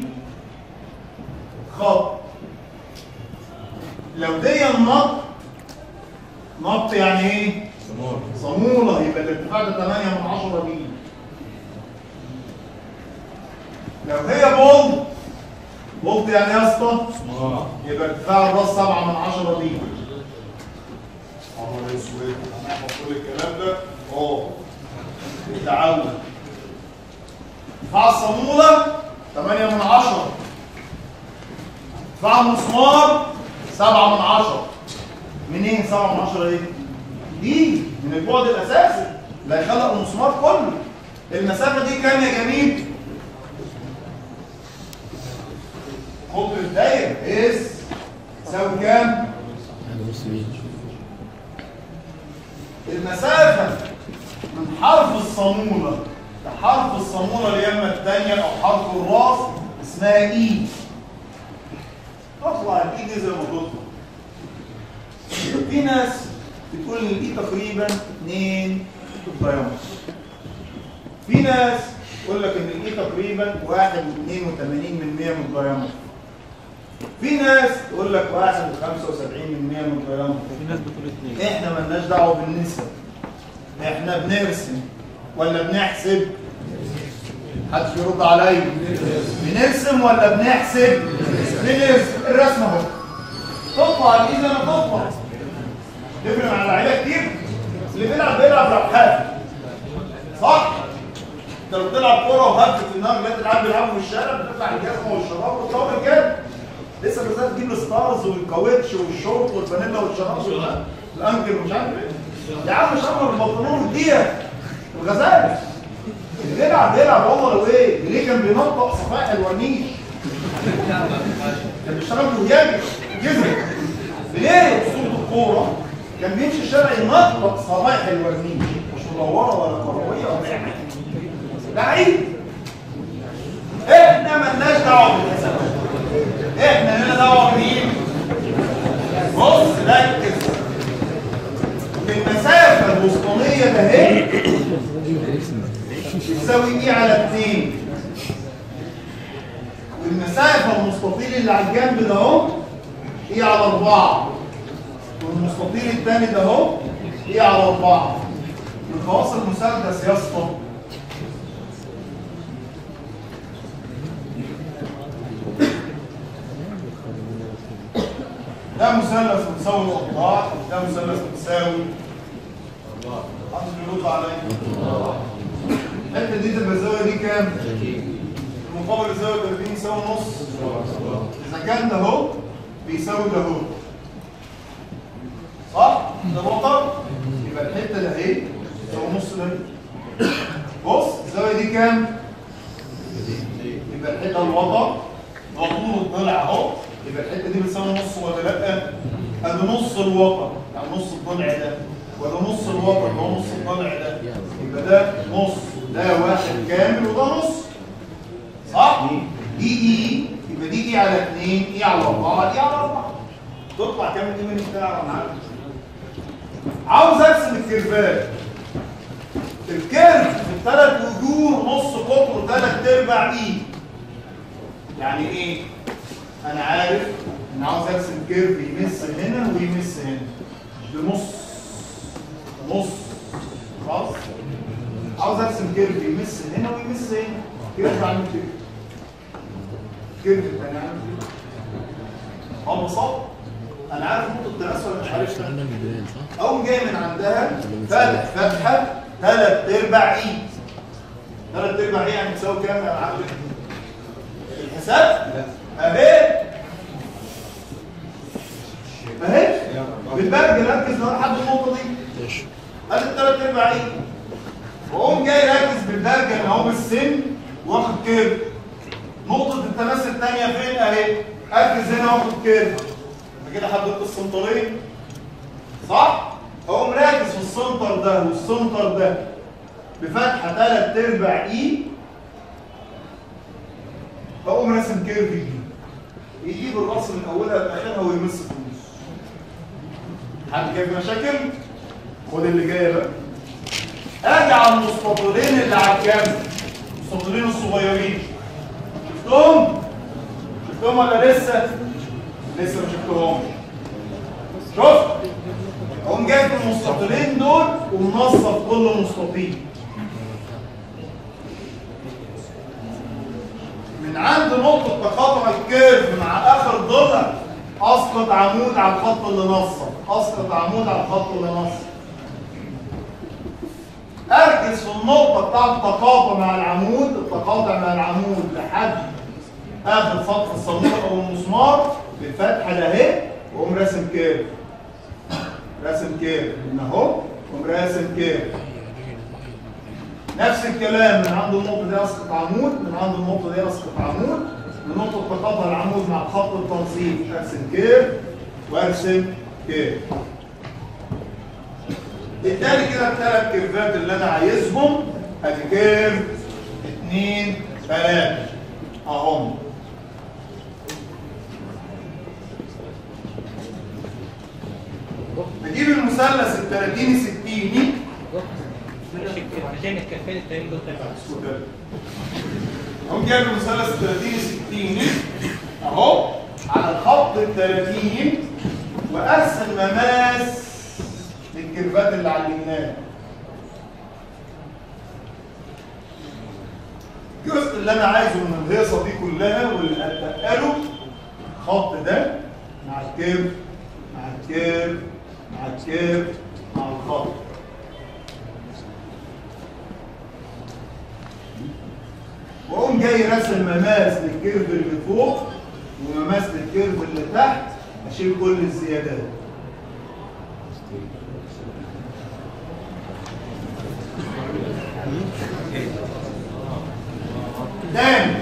خط لو دي النط، نط يعني ايه؟ صمولة، يبقى الارتفاع ده ثمانية من عشرة دي. لو هي بولد، بولد يعني ايه يا اسطى؟ يبقى ارتفاع الراس سبعة من عشرة دي. عمر اسود، هنحفظ كل الكلام ده؟ اه بالتعود. ارتفاع الصمولة ثمانية من عشرة. ارتفاع المسمار سبعة من عشرة. منين سبعة من عشرة دي؟ دي من البعد الاساسي اللي هيخلق المسمار كله. المسافه دي كام يا جميل؟ قطر الدايره اس يساوي كام؟ المسافه من حرف الصاموله لحرف الصاموله اليمه الثانيه او حرف الراس اسمها اي. تطلع الاي دي زي ما تطلع. في ناس بتقول ان الاي تقريبا اتنين دايمتر. في ناس تقول لك ان الاي تقريبا واحد واتنين وتمانين من مية من الدايمتر. في ناس تقول لك واحد وخمسة وسبعين من مية من الدايمتر. في ناس بتقول اتنين. احنا مالناش دعوه بالنسب، احنا بنرسم ولا بنحسب؟ محدش يرد عليا. بنرسم ولا بنحسب؟ بنرسم. الرسم اهو، تطلع الايد زي ما تطلع. تفرق مع اللعيبه كتير. اللي بيلعب بيلعب ربحات، صح؟ انت لو بتلعب كوره وهبت في النار، لا تلعب بيلعبوا في الشارع، بتدفع الجزمه والشراب وتطول كده. لسه بالذات تجيب الستارز والكاوتش والشورت والفانيلا والشراب والانكل ومش عارف ايه. يا عم شمر البنطلون والدقيقه الغزال. اللي بيلعب بيلعب والله. لو ايه؟ ليه كان بينطق صفائح الورنيش؟ كان بيشتغل بوياجي جزم. ليه؟ اسطوره الكوره كان بيمشي الشارع ينطق صفائح الورنيش، مش مدوره ولا كرويه ولا اي حاجه. لعيب. احنا مالناش دعوه بالحساب. احنا لنا دعوه بمين؟ بص ركز. المسافه الوسطانيه ده اهي تساوي ايه على اتنين، والمسافه المستطيل اللي على الجنب ده اهو ايه على اربعه، والمستطيل الثاني ده اهو ايه على اربعه. من خواص المسدس يا اسطى ده مثلث متساوي الاضلاع، ده مثلث متساوي حد بيرد عليا. الحته دي تبقى الزاويه دي كام؟ المقابل الزاويه ثلاثين يساوي نص. اذا كان ده اهو بيساوي ده اهو، صح؟ ده وتر، يبقى الحته اللي اهي تساوي نص ده. بص الزاويه دي كام؟ يبقى الحته الوتر ده طول الضلع اهو، يبقى الحته دي بتساوي نص ولا لا؟ ادي نص الوتر يعني نص الضلع ده، ولا نص الوتر اللي هو نص الضلع ده، يبقى ده نص، ده واحد كامل وده نص، صح؟ دي اي، يبقى دي اي على اتنين، اي على اربعه، دي على اربعه. تطلع كام الايمن بتاعك؟ انا عارف. عاوز ارسم الكيرفات. الكيرف في الثلاث وجوه نص قطر ثلاث ارباع اي. يعني ايه؟ انا عارف ان عاوز ارسم كيرف يمس هنا ويمس هنا بنص نص، خلاص؟ عاوز ارسم كيرف يمس هنا ويمس هنا، كيرف عامل كده، كيرف الثاني عامل كده. اه بس ببساطه انا عارف نقطه التماس ولا مش عارفها؟ اقوم جاي من عندها فاتح فتحه ثلاث ارباع اي. ثلاث ارباع اي يعني تساوي كام يا عم؟ الحساب؟ اهي اهي بالبرج ركز لو لحد النقطه دي. ماشي. ادي الثلاث ارباع اي. واقوم جاي راكز بالبرج اللي هو بالسن واخد كيرف. نقطه التماس الثانيه فين؟ اهي. اركز هنا واخد كيرف. كده حددت السنترين صح؟ اقوم راكز في السنتر ده والسنتر ده بفتحه ثلاث ارباع اي. اقوم راسم كيرف جديد يجيب الراس من اولها لاخرها ويمس في النص. حد كيف مشاكل؟ خد اللي جايه بقى. اجي على المستطيلين اللي على الجنب، المستطيلين الصغيرين شفتهم؟ شفتهم ولا لسه؟ لسه ما شفتهمش. شفت؟ اقوم جايب المستطيلين دول ومنصف كل مستطيل. من عند نقطة تقاطع الكيرف مع آخر ضلع أسقط عمود على الخط اللي نصب، أسقط عمود على الخط اللي نصب. أركز في النقطة بتاعت التقاطع مع العمود، التقاطع مع العمود لحد آخر سطح الصامولة أو المسمار بالفتحة ده أهي، وأقوم راسم كيرف. راسم كيرف من أهو، وأقوم راسم كيرف. نفس الكلام من عند النقطة دي أسقط عمود، من عند النقطة دي أسقط عمود، من نقطة تقاطع العمود مع خط التنصيب أرسم كيرف وأرسم كيرف. بالتالي كده الثلاث كيرفات اللي أنا عايزهم أدي كيرف اثنين ثلاثة أهم. بجيب المثلث الثلاثيني ستيني. عشان الكفين التانيين دول تبع اقوم جايب المثلث الثلاثيني ستيني اهو على الخط الثلاثيني وارسم مماس للكيرفات اللي علمناها. الجزء اللي انا عايزه من الهيصه دي كلها واللي هتقله الخط ده مع الكيرف مع الكيرف مع الكيرف مع الخط. واقوم جاي راسم مماس للكيرف اللي فوق ومماس للكيرف اللي تحت، اشيل كل الزيادات. تاني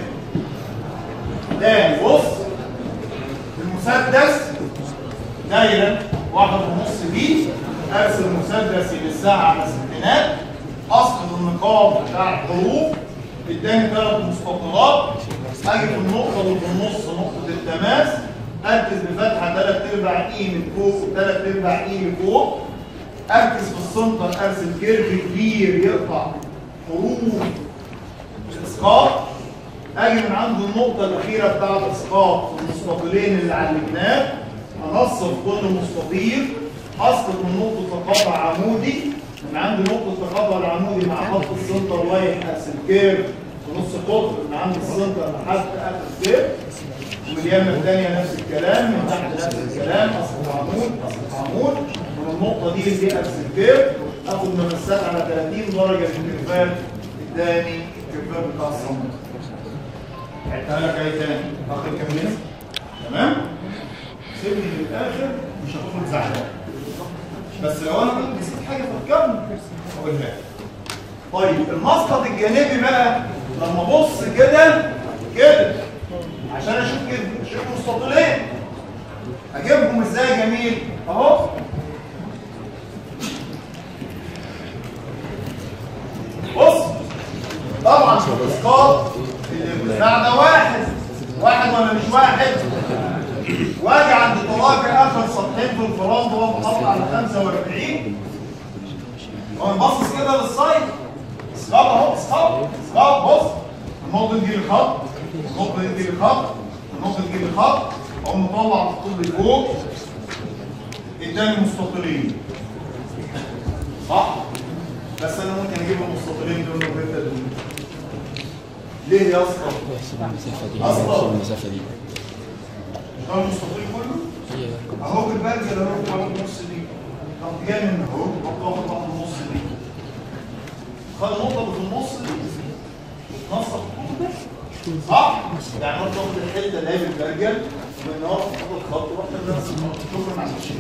تاني بص المسدس دايره واحد ونص دي، ارسم مسدسي للساعه على ستينات، اسقط النقاط بتاع الحروف اداني ثلاث مستطيلات. اجي في النقطه اللي في النص نقطه التماس، اركز بفتحه ثلاث ارباع اي من فوق وثلاث ارباع اي لفوق. اركز في السنتر ارسم كيرف كبير يقطع حروف الاسقاط. اجي من عند النقطه الاخيره بتاعت اسقاط المستطيلين اللي علمناه، انصف كل مستطيل، اسقط من نقطه تقاطع عمودي، من عند نقطة التقاطع العمودي مع خط السنتر لاين ارسم كيرف ونص قطر من عند السنتر لحد اخر كيرف. ومن اليمة الثانية نفس الكلام، من تحت نفس الكلام، اسقط عمود اسقط عمود، من النقطة دي دي ارسم كيرف، اخد ممسات على ثلاثين درجة للكيرفات اداني الكيرفات بتاع الصمت. عدتها لك اهي تاني، اخر كام تمام؟ سيبني للاخر مش هتخرج زعلان. بس لو انا كنت نسيت حاجه فكرني اقول لك. طيب المسقط الجانبي بقى لما ابص كده كده عشان اشوف كده اشوف مستطيلين اجيبهم ازاي يا جميل؟ اهو بص طبعا في الاسقاط الارتفاع ده واحد واحد ولا مش واحد؟ واجي عند طلاق اخر سطحين في الفرامل واقوم اطلع على خمسة واربعين واقوم باصص كده للسايد. اسقاط اهو اسقاط اسقاط بص النقطه دي للخط، النقطه دي للخط، النقطه دي للخط، اقوم مطلع الخطوط لفوق اداني مستطيلين صح؟ بس انا ممكن اجيب المستطيلين دول من الحته دول. ليه يا اسطى؟ المسافه دي المسافه دي ده المستطيل كله اهو بالبرجل اهو واحد ونص دي. طب جاي من اهو واخد واحد ونص دي. خد النقطة اللي في النص دي نصف صح؟ يعني هو تاخد الحتة اللي هي بالبرجل ومن هنا تاخد الخط ورحت نفس النقطة. شكرا على الشيء.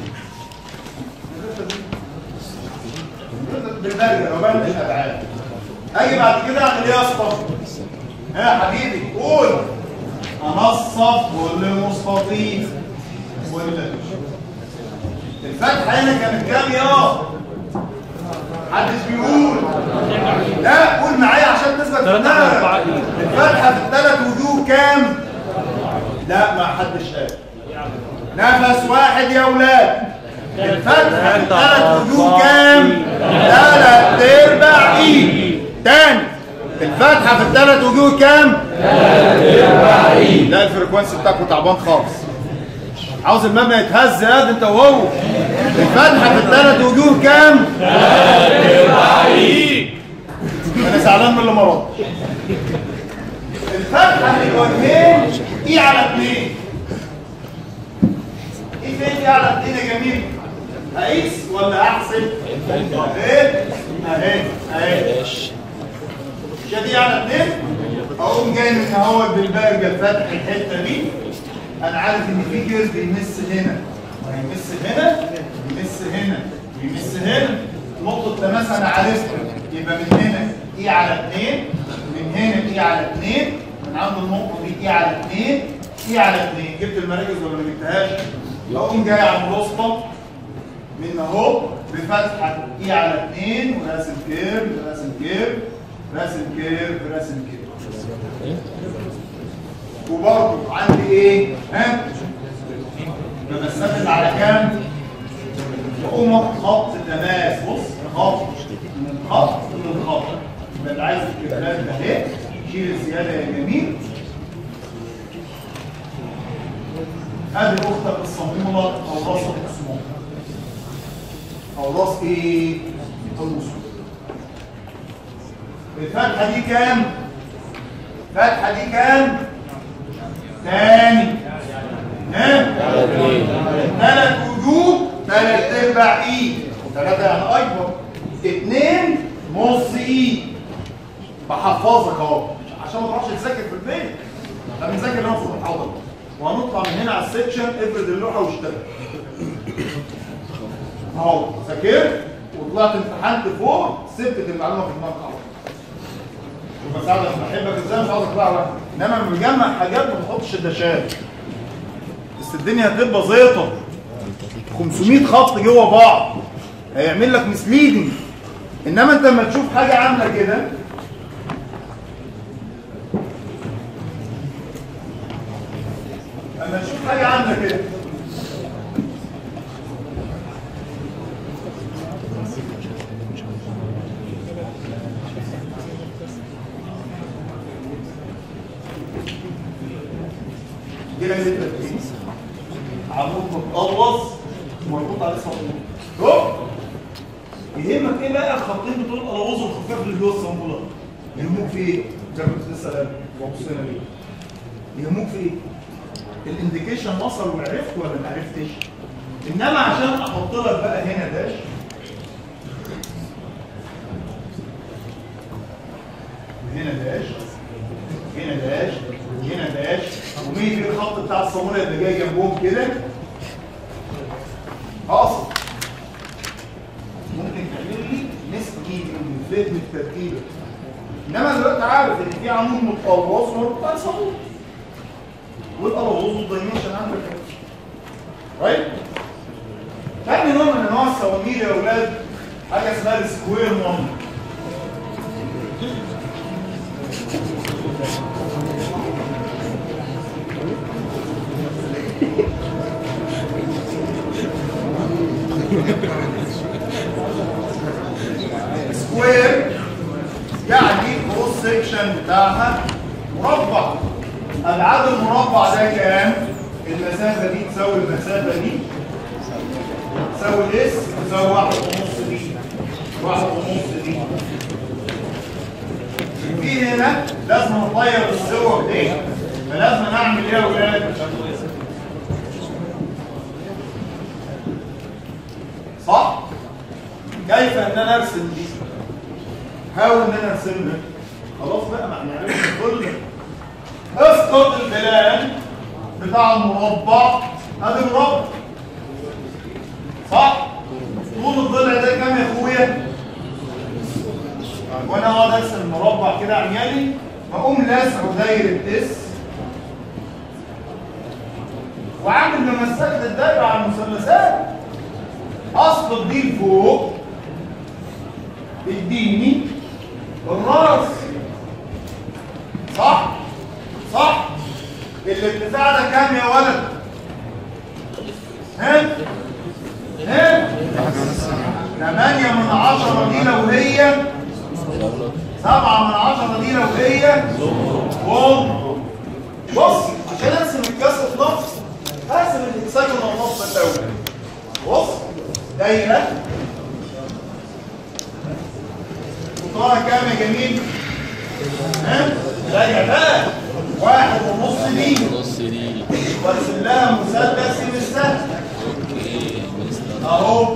بالبرجل وبقى مش ابعاد. اجي بعد كده اعمل ايه يا اسطى؟ ها يا حبيبي قول. انصف كل مستطيل. ولا الفتحة هنا كانت كام يا؟ محدش بيقول. لا قول معايا عشان تثبت في دماغك. الفتحة في الثلاث وجوه كام؟ لا ما حدش قال. نفس واحد يا اولاد. الفتحة في الثلاث وجوه كام؟ ثلاث ارباع اي. تاني الفتحة في الثلاث وجوه كام؟ ثلاث ارباع اي. لا الفريكونسي بتاعكم تعبان خالص. عاوز المبنى يتهز يا انت وهو. الفتحة في الثلاث وجوه كام؟ ثلاث ارباع اي. انا زعلان من اللي ما ردش. الفتحة في الوجهين اي على اثنين. ايه فين اي على اثنين يا جميل؟ هقيس ولا احسب؟ اهي اهي اهي. مش دي على اثنين؟ اقوم جاي من اهوت بالبرجل فاتح الحته دي. انا عارف ان في كيرف بيمس هنا ويمس هنا ويمس هنا ويمس هنا. نقطه تماس انا عارفها. يبقى من هنا اي على اثنين، من هنا اي على اثنين، من عند النقطه دي اي على اثنين، اي على اثنين. جبت المراكز ولا ما جبتهاش؟ اقوم جاي على الوسطى من اهو بفتحه اي على اثنين وراسم كيرف راسم كيرف راسم كيرف راسم كيرف. وبرضه عندي ايه؟ ها؟ بمثل على كام؟ بقوم اخد خط تماس. بص خط من خط من خط. يبقى اللي عايز الكيرفات اهي شيل الزياده يا جميل. ادي اختك الصميمه او راس الصمام او راس ايه؟ الوصول. الفتحه دي كام؟ الفتحه دي كام؟ تاني ها؟ ثلاث وجوه ثلاث ارباع اي. ثلاثه يعني اكبر. اثنين نص اي. بحفظك اهو عشان ما تروحش تذاكر في البيت. احنا بنذاكر هنا في المحاضره وهنطلع من هنا على السكشن. افرد اللوحه واشتغل اهو. ذاكرت وطلعت امتحنت فوق ثبتت المعلومه في دماغك اهو. شوف بساعدك بحبك ازاي مش عاوز اطلع واحد. انما لما بجمع حاجات ما بحطش الدشات. بس الدنيا هتبقى زيطه. خمسمية خط جوه بعض هيعمل لك مسليدنج. انما انت لما تشوف حاجه عامله كده لما تشوف حاجه عامله كده كده اللي انت عمود متقلص مربوط عليه صابون. يهمك ايه بقى الخطين بتوع القلاوظ والخفاف اللي جوه الصاموله؟ يهموك في ايه؟ زي ما كنت لسه قايل وبصينا ليه؟ يهموك في ايه؟ الانديكيشن وصل وعرفت ولا ما عرفتش؟ انما عشان احط لك بقى هنا داش هنا داش هنا داش هنا داش ومين في الخط بتاع الصاموله اللي جاي جنبهم كده اقصد ممكن تعمل لي نسبي من الفيت من التركيبه. انما دلوقتي عارف ان في عمود متقلوص ومربوط على صاموله والقلاوظ والدايمنشن عندك رايت. تاني نوع من انواع الصواميل يا اولاد حاجه اسمها السكوير نمبر. سكوير يعني كروس سيكشن بتاعها مربع. ابعاد المربع ده كام؟ المسافه دي تساوي المسافه دي تساوي الاس تساوي واحد ونص دي واحد ونص دي. في هنا لازم نطير الصور دي فلازم نعمل ايه يا ولاد؟ صح؟ كيف ان انا ارسم دي؟ حاول ان انا ارسمها. خلاص بقى ما احنا عرفنا كل اسقط البلان بتاع المربع. ادي مربع صح؟ طول الضلع ده كام يا اخويا؟ وانا اقعد ارسم المربع كده عمياني واقوم لاسعه دايره اس وعامل ممسكه الدايره على المثلثات. اسقط دي لفوق اديني الراس. صح؟ صح؟ الارتفاع ده كام يا ولد؟ ها؟ ها؟ ثمانية من عشرة دي لو هي سبعة من عشرة دي لو هي بوم. بص عشان ارسم الكسر في نص ارسم الهكساجون النص الاول. بص دايره قطرها كام يا جميل؟ ها؟ راجع بقى واحد ونص دي نص دي وارسم لها مثلث من السهل اوكي اهو.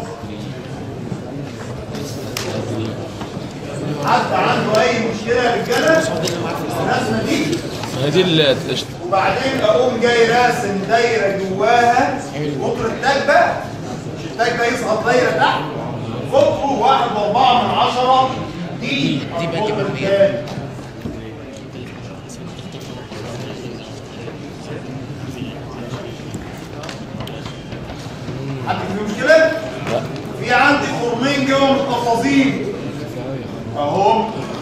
حد عنده اي مشكله يا رجاله؟ الرسمه دي هي دي اللي تشت... وبعدين اقوم جاي راسم دايره جواها قطر التاج بقى، مش التاج ده يسقط دايره تحت. قطره واحد واربعة من عشرة دي دي بقى كده. حد في مشكله؟ لا. في عندي خرمين جوه متفاصيل اهو.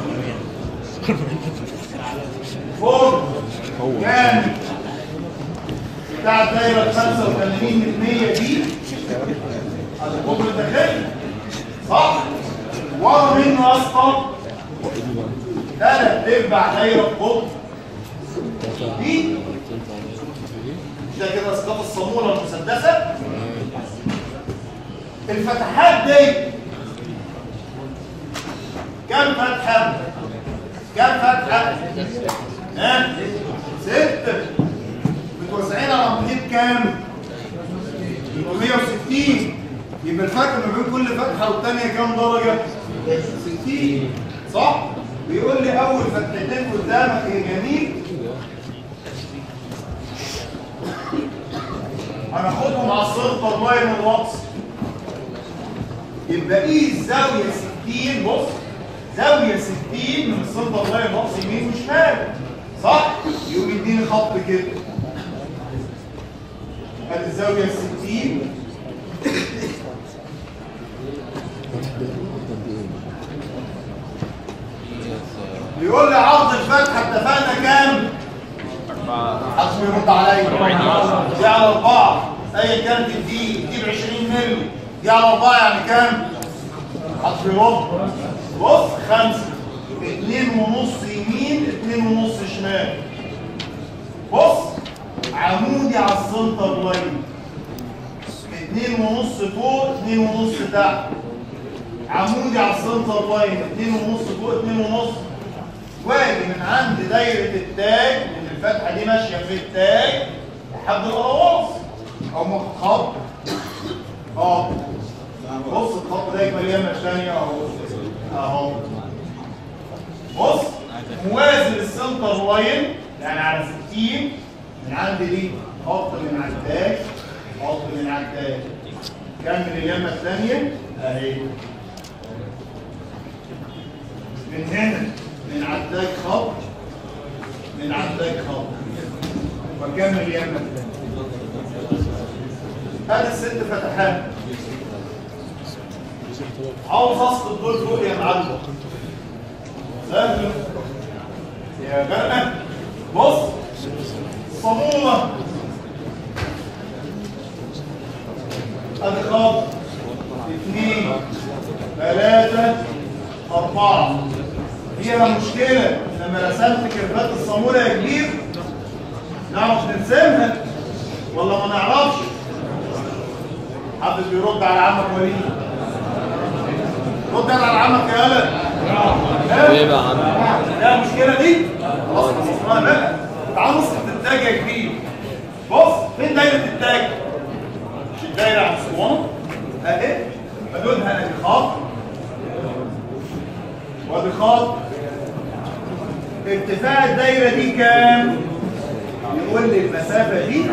فرن كامل بتاع الدايره خمسة وثمانين من مية دي على القطر الداخلي صح؟ ورا منه اسطى ثلاث ارباع دايره قطر دي ده كده اسقاط الصاموله المسدسه. الفتحات دي كم فتحه؟ كم فتحه؟ ها؟ ستة. متوزعين على محيط كام؟ ثلاثمية وستين. يبقى الفرق ما بين كل فتحه والثانيه كام درجه؟ ستين صح؟ بيقول لي اول فتحتين قدامك يا جميل هناخدهم على السلطه اللاين والرأس. يبقى قيس زاويه ستين. بص زاويه ستين من السلطه اللاين والرأس يمين وشمال صح؟ يقوم يديني خط كده. ادي الزاويه ستين بيقول لي عرض الفتحه اتفقنا كام؟ حد يرد عليا. دي على أربعة أيا كانت الدي دي ب عشرين مللي دي على أربعة يعني كام؟ حد يرد. بص خمسة اتنين ونص يمين اتنين ونص شمال. بص عمودي على السنتر لاين اتنين ونص فوق اتنين ونص تحت. عمودي على السنتر لاين اتنين ونص فوق اتنين ونص. واجي من عند دايره التاج لان الفتحه دي ماشيه في التاج لحد القراص او خط اه. بص الخط ده يبقى اليمه الثانيه اهو اهو. بص موازي للسنتر لاين يعني على ستين. من عند دي خط من على التاج خط من على التاج. كمل اليمه الثانيه اهي. من هنا من عداك خط من عداك خط وكمل يمك. ادي الست فتحات. عاوز اسقط دول فوق يا معلم. سهل يا بقى. بص صاموله ادي خط اثنين ثلاثة أربعة. فيها مشكلة لما رسمت كيرفات الصامولة يا كبير نعرف نرسمها ولا ما نعرفش؟ حد بيرد على عمك وليد؟ رد على عمك يا ولد. ايه بقى يا عم؟ لا المشكلة دي خلاص خلصناها بقى. تعال نسقط التاج يا كبير. بص فين دايرة التاج؟ مش الدايرة على الاسطوانة؟ اهي ارتفاع الدايره دي كام؟ يقول لي المسافه دي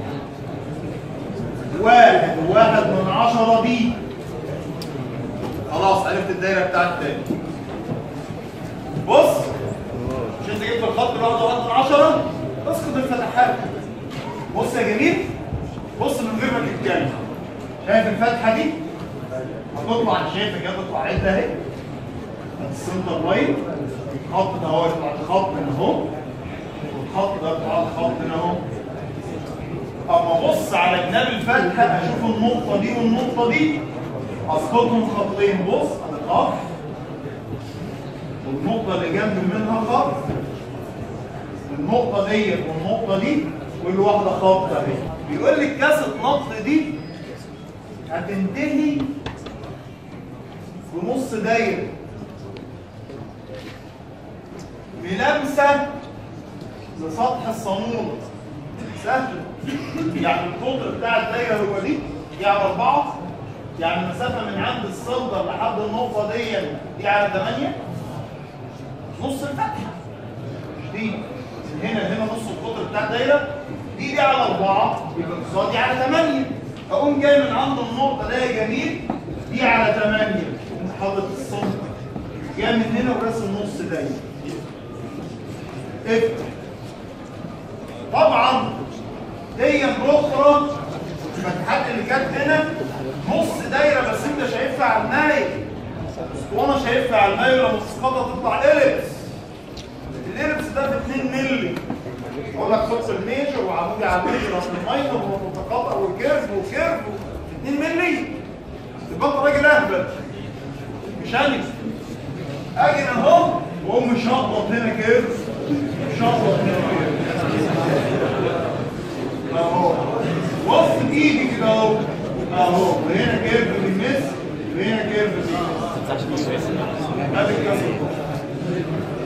واحد وواحد من عشرة دي. خلاص عرفت الدايره بتاعت تاني. بص مش انت جبت الخط لوحده واحد من عشرة؟ اسقط الفتحات. بص يا جميل، بص من غير ما تتكلم. شايف الفتحه دي؟ هتطلع، انت شايفها كده تطلع عدة اهي. السنتر لاين، الخط ده هو يطلع الخط هنا اهو، والخط ده يطلع الخط هنا اهو. اما ابص على جناب الفتحه اشوف النقطه دي والنقطه دي، اسقطهم خطين. بص ادي خط، والنقطه اللي جنب منها خط، النقطه ديت والنقطه دي كل واحده خط اهي. بيقول لي كاسه نقط دي هتنتهي بنص دايره بلمسه لسطح الصامولة. سهل. يعني القطر بتاع الدايره هو دي، دي على أربعة، يعني المسافه من عند السلندر لحد النقطه دي دي على ثمانية، نص الفتحه. مش دي من هنا لهنا نص القطر بتاع الدايره، دي دي على أربعة، يبقى القصاد دي على ثمانية. اقوم جاي من عند النقطه ده يا جميل دي على ثمانية، قوم حاطط السلندر جاي من هنا وراسم نص دايره. افتح. طبعا دي الاخرى الفتحات اللي جت هنا نص دايره، بس انت شايفها على المايل وانا شايفها على المايل. لما تسقطها تطلع اليبس. الاليبس ده في اتنين مللي. اقول لك خط الميجر وعمودي على الميجر اصل الماينر والمتقاطع والكيرف والكيرف اتنين مللي. يبقى انت راجل اهبل مش انا. اجي اهو واقوم مشخبط هنا كيرف، مشخبط هنا كيرف اهو، وصل ايدي كده اهو اهو، وهنا كيرف بيمس وهنا كيرف بيمس. ادي الكسر.